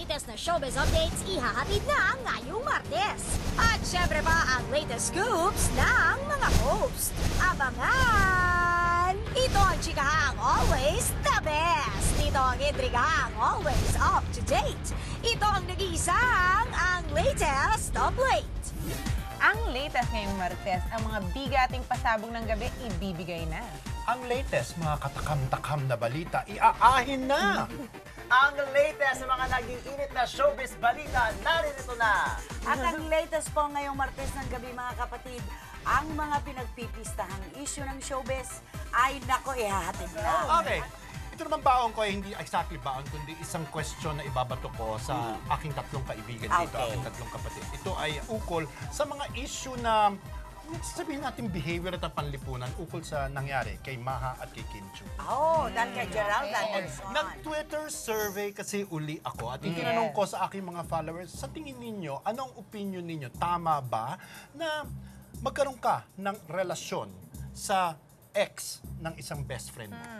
latest na showbiz updates ihahatid na ngayong Martes. At syempre pa ang latest scoops ng mga host. Abangan! Ito ang chikahang always the best. Ito ang intrigahang always up to date. Ito ang nag-iisang ang latest top late. Ang latest ngayong Martes, ang mga bigating pasabog ng gabi, ibibigay na. Ang latest, mga katakam-takam na balita, iaahin na! Ang latest sa mga naging init na showbiz balita, narito na! At ang latest po ngayong Martes ng gabi mga kapatid, ang mga pinagpipistahang issue ng showbiz ay nako ihahatid na. Okay. Ito naman baon ko ay hindi exactly baon, kundi isang question na ibabato ko sa aking tatlong kaibigan dito, Okay. aking tatlong kapatid. Ito ay ukol sa mga issue na sabihin natin behavior at panlipunan ukol sa nangyari kay Maha at kay Kim Chiu. Dahil kay Gerald Anderson. Nag-Twitter survey kasi uli ako at itinanong ko sa aking mga followers, sa tingin ninyo, anong opinion ninyo? Tama ba na magkaroon ka ng relasyon sa ex ng isang best friend mo?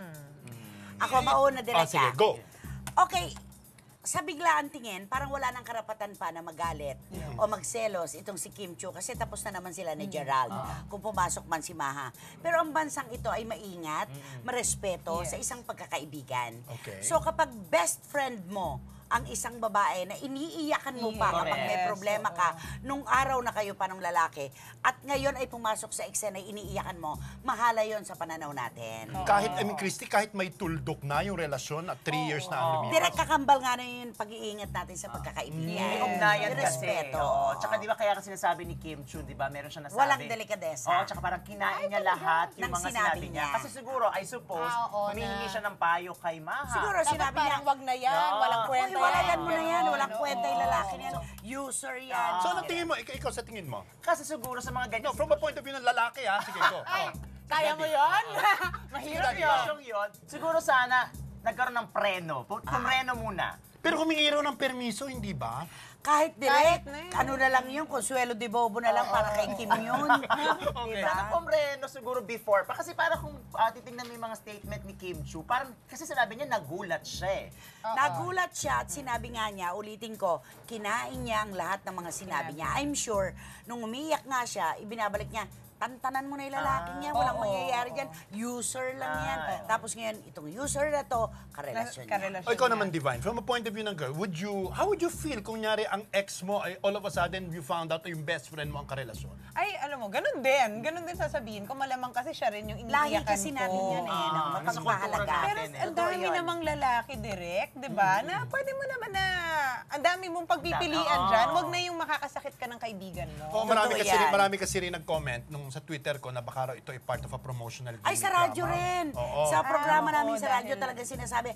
Ako mauna direct. Sige, go! Okay, sa biglaan tingin, parang wala nang karapatan pa na magalit o magselos itong si Kim Chiu kasi tapos na naman sila ni Gerald kung pumasok man si Maha. Pero ang bansang ito ay maingat, marespeto sa isang pagkakaibigan. Okay. So kapag best friend mo ang isang babae na iniiyakan mo pa kapag may problema ka nung araw na kayo pa ng lalaki at ngayon ay pumasok sa eksena iniiyakan mo, mahala yon sa pananaw natin. Kahit, Christy, kahit may tuldok na yung relasyon at 3 years na ang lumipas. Direct kakambal nga na yung pag-iingat natin sa pagkakaibigan. May ugnayan kasi. Respeto. Oo. Tsaka di ba kaya kasi sinasabi ni Kim Chiu, di ba? Meron siya nasabi. Walang delikadesa. Oo, tsaka parang kinain niya lahat yung Nang mga sinabi sinabi niya. niya. Kasi siguro, I suppose, humihingi siya ng payo kay Maha. Siguro Dapat sinabi niya, parang wag na yan, walang kwenta "Uy, walayan mo na yan, Ganon. walang kwenta yung lalaki niyan. User yan. So, anong tingin mo? Ikaw sa tingin mo? Kasi siguro sa mga ganyan. No, from a point of view ng lalaki, ha? Sige, go. Kaya mo yun? Mahirap yun. Sitwasyong yun, siguro sana nagkaroon ng preno. Preno muna. Pero humingi raw ng permiso, hindi ba? Kahit Kahit direct, na yun. ano na lang yun, Consuelo de Bobo na lang para kay Kim yun. Okay. Diba? Sana pomreno siguro before pa. Kasi para kung titingnan mo yung mga statement ni Kim Chiu, parang kasi sinabi niya nagulat siya eh. Nagulat siya at sinabi nga niya, ulitin ko, kinain niya ang lahat ng mga sinabi niya. I'm sure, nung umiyak nga siya, ibinabalik niya, tantanan mo na yung lalaki niya, walang mangyayari dyan, user lang yan. Tapos ngayon, itong user na to, karelasyon niya. O ikaw naman, Divine, from a point of view ng girl, how would you feel kung nyari ang ex mo ay all of a sudden you found out na yung best friend mo ang karelasyon? Ay, alam mo, ganun din. Ganun din sasabihin ko. Malamang kasi siya rin yung Lahi iniiyakan kasi natin yan eh, no? Mapagpahalaga. Pero ang dami namang lalaki direct, di ba? Na pwede mo naman na, ang dami mong pagpipilian dyan. Huwag na yung makakasakit ka ng kaibigan mo. Oo, marami kasi rin nag-comment nung sa Twitter ko na baka raw ito ay part of a promotional Ay, sa radyo rin. Oo. Sa programa namin oo, sa radyo dahil talaga sinasabi,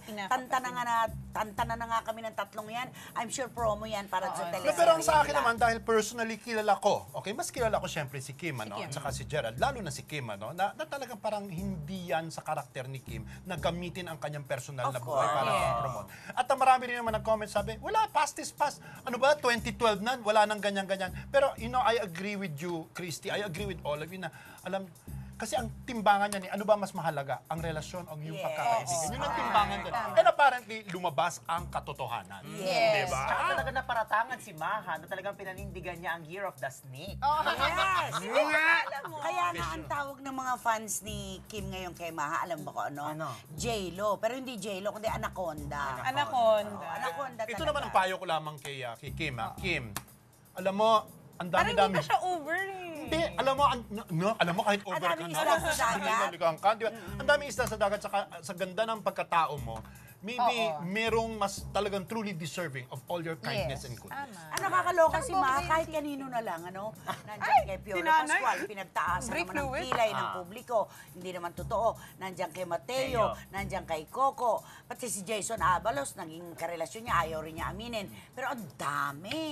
tantanan na nga kami ng tatlong yan. I'm sure promo yan para sa teleserye. Pero ang sa akin naman, dahil personally kilala ko, okay, mas kilala ko syempre si Kim, ano, at saka si Gerald, lalo na si Kim, ano, na talagang parang hindi yan sa karakter ni Kim na gamitin ang kanyang personal na buhay para ma-promote. At marami rin naman nag-comment, sabi, wala, past is past. Ano ba, 2012 na, wala nang ganyan-ganyan. Pero, you know, I agree with you, Christy, I agree with all of you na, alam, kasi ang timbangan niya ni ano ba mas mahalaga? Ang relasyon o yung pagkakaibigan? Yun ang timbangan din. And apparently, lumabas ang katotohanan. Yes. Diba? Tsaka talaga naparatangan si Maha na talagang pinanindigan niya ang Year of the Snake. Yes! Kaya nga ang tawag ng mga fans ni Kim ngayon kay Maha, alam mo ko ano? J-Lo. Pero hindi J-Lo, kundi Anaconda. Anaconda. Anaconda talaga. Ito naman ang payo ko lamang kay Kim. Kim, alam mo, ang Parang dami-dami. hindi pa siya over eh. Hindi, alam mo kahit over ka daming na. isda sa dagat. Di ba? Ang daming isda sa dagat, sa ganda ng pagkatao mo, maybe merong mas talagang truly deserving of all your kindness and goodness. Ang nakakaloka si Maha, kahit kanino na lang, ano? Nandiyan kay Fiona sinanay. Pascual, pinagtaasan Break naman ng fluid. kilay ng publiko. Hindi naman totoo. Nandiyan kay Mateo, nandiyan kay Coco, pati si Jason Avalos, naging karelasyon niya, ayaw rin niya aminin. Pero ang dami.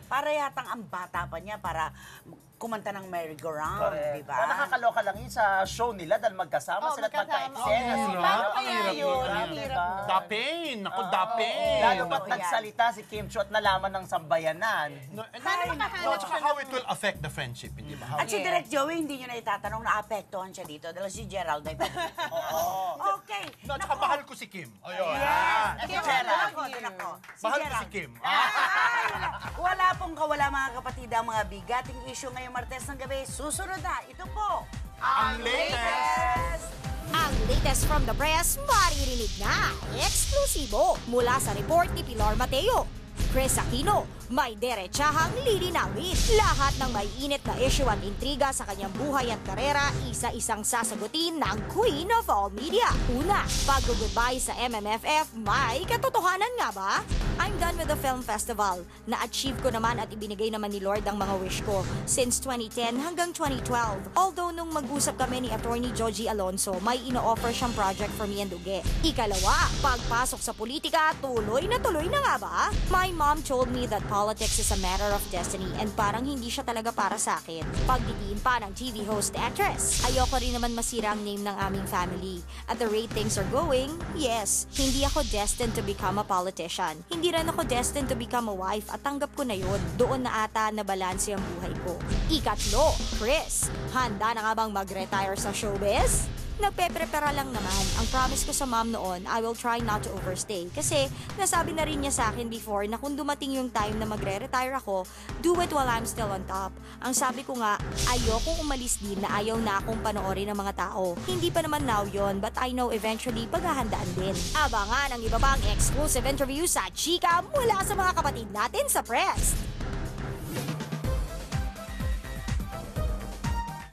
para yatang ang bata pa niya para kumanta ng merry-go-round, di ba? Parang nakakaloka lang yun sa show nila dahil magkasama sila at magkasama. magka-eksena. Oo, sila. paano Ang kaya hirap yun? nun, Ang diba? hirap Da pain! Ako, da pain! Lalo ba't Totoo yan. nagsalita si Kim Chiu at nalaman ng sambayanan? No, and Paano no, makahanap tsaka siya how ng- it will affect the friendship, hindi ba? How At si Direk Joey, hindi nyo na itatanong na apektuhan siya dito dahil si Gerald ay Okay. No, tsaka mahal ko si Kim. Ayun. Yes. Kim, Gerald. I love Ako, you. doon ako. Si Mahal ko Gerald. si Kim. Ay, wala pong kawala mga kapatid ang mga bigating issue ngayong Martes ng gabi. Susunod na, ito po. Ang latest! Ang latest from the press, maririnig na. Eksklusibo mula sa report ni Pilar Mateo. Chris Aquino, may derechahang lilinawin. Lahat ng may init na issue at intriga sa kanyang buhay at karera, isa-isang sasagutin ng Queen of All Media. Una, pag-goodbye sa MMFF, may katotohanan nga ba? I'm done with the film festival. Na-achieve ko naman at ibinigay naman ni Lord ang mga wish ko since 2010 hanggang 2012. Although nung mag-usap kami ni Attorney Joji Alonso, may ino-offer siyang project for me and Uge. Ikalawa, pagpasok sa politika, tuloy na nga ba? My mom told me that politics is a matter of destiny and parang hindi siya talaga para sa akin. Pagdidiin pa ng TV host actress. Ayoko rin naman masira ang name ng aming family. At the rate things are going, yes, hindi ako destined to become a politician. Hindi rin ako destined to become a wife at tanggap ko na yun. Doon na ata na balanse ang buhay ko. Ikatlo, Chris, handa na nga bang mag-retire sa showbiz? Nagpe-prepara lang naman. Ang promise ko sa mom noon, I will try not to overstay. Kasi nasabi na rin niya sa akin before na kung dumating yung time na magre-retire ako, do it while I'm still on top. Ang sabi ko nga, ayokong umalis din na ayaw na akong panoorin ng mga tao. Hindi pa naman now yon, but I know eventually paghahandaan din. Abangan ang iba pang exclusive interview sa Chika mula sa mga kapatid natin sa press.